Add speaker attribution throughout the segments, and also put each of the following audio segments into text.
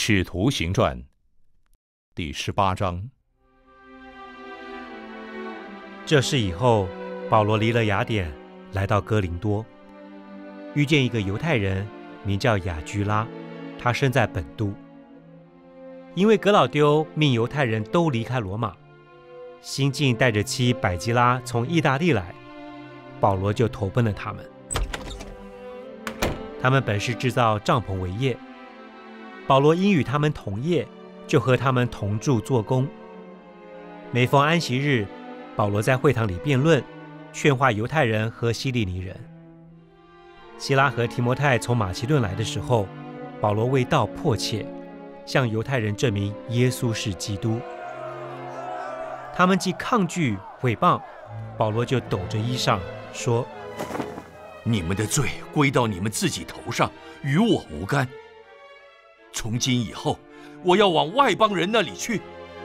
Speaker 1: 使徒行传第18章。
Speaker 2: 这事以后，保罗离了雅典，来到哥林多，遇见一个犹太人，名叫雅居拉，他生在本都。因为革老丢命犹太人都离开罗马，新近带着妻百基拉从意大利来，保罗就投奔了他们。他们本是制造帐篷为业，保罗因与他们同业，就和他们同住做工。每逢安息日，保罗在会堂里辩论，劝化犹太人和希利尼人。希拉和提摩太从马其顿来的时候，保罗为道迫切，向犹太人证明耶稣是基督。他们既抗拒毁谤，保罗就抖着衣裳说：
Speaker 3: 你们的罪归到你们自己头上，与我无干。从今以后，我要往外邦人那里去。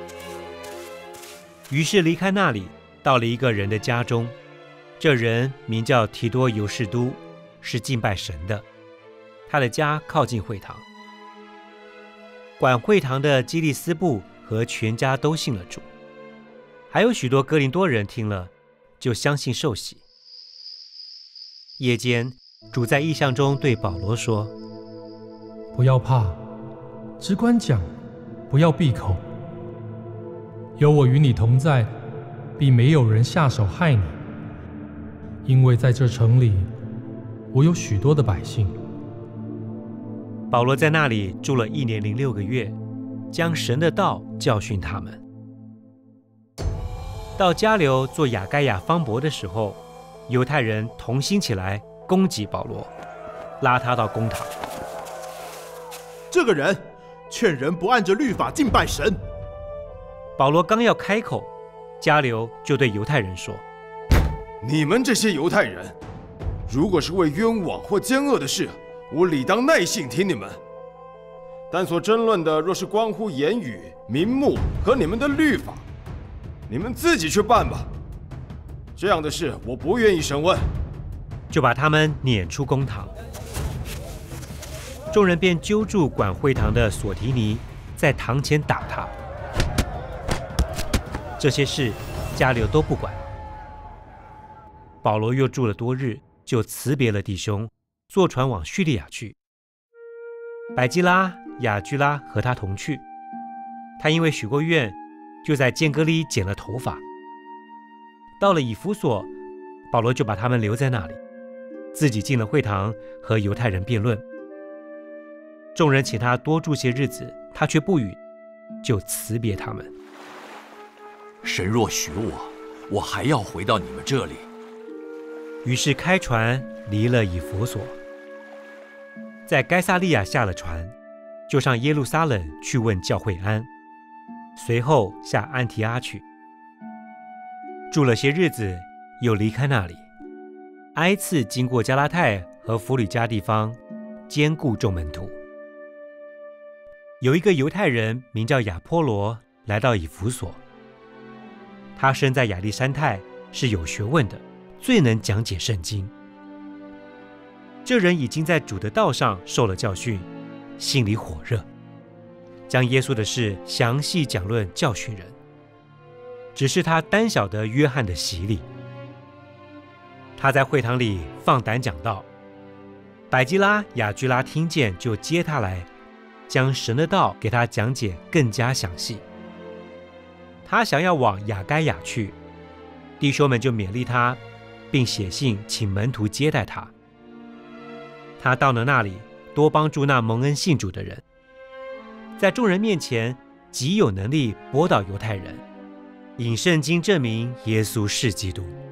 Speaker 2: 于是离开那里，到了一个人的家中，这人名叫提多犹士都，是敬拜神的。他的家靠近会堂。管会堂的基利斯布和全家都信了主，还有许多哥林多人听了，就相信受洗。夜间，主在异象中对保罗说：
Speaker 4: 不要怕，只管讲，不要闭口。有我与你同在，必没有人下手害你，因为在这城里，我有许多的百姓。
Speaker 2: 保罗在那里住了1年0.6个月，将神的道教训他们。到迦流做亚该亚方伯的时候，犹太人同心起来攻击保罗，拉他到公堂。
Speaker 5: 这个人劝人不按着律法敬拜神。
Speaker 2: 保罗刚要开口，迦流就对犹太人说：
Speaker 6: 你们这些犹太人，如果是为冤枉或奸恶的事，我理当耐性听你们；但所争论的若是关乎言语、名目和你们的律法，你们自己去办吧。这样的事我不愿意审问。
Speaker 2: 就把他们撵出公堂。众人便揪住管会堂的索提尼，在堂前打他。这些事迦流都不管。保罗又住了多日，就辞别了弟兄，坐船往叙利亚去。百基拉、雅居拉和他同去。他因为许过愿，就在坚革哩剪了头发。到了以弗所，保罗就把他们留在那里，自己进了会堂，和犹太人辩论。众人请他多住些日子，他却不允，就辞别他们。
Speaker 3: 神若许我还要回到你们这里。
Speaker 2: 于是开船离了以弗所，在该撒利亚下了船，就上耶路撒冷去问教会安，随后下安提阿去。住了些日子，又离开那里，挨次经过加拉太和弗吕家地方，兼顾众门徒。有一个犹太人名叫亚波罗，来到以弗所。他生在亚历山太，是有学问的，最能讲解圣经。这人已经在主的道上受了教训，心里火热，将耶稣的事详细讲论教训人。只是他单晓得约翰的洗礼。他在会堂里放胆讲道，百基拉、雅居拉听见，就接他来，将神的道给他讲解更加详细。他想要往亚该亚去，弟兄们就勉励他，并写信请门徒接待他。他到了那里，多帮助那蒙恩信主的人，在众人面前极有能力驳倒犹太人，引圣经证明耶稣是基督。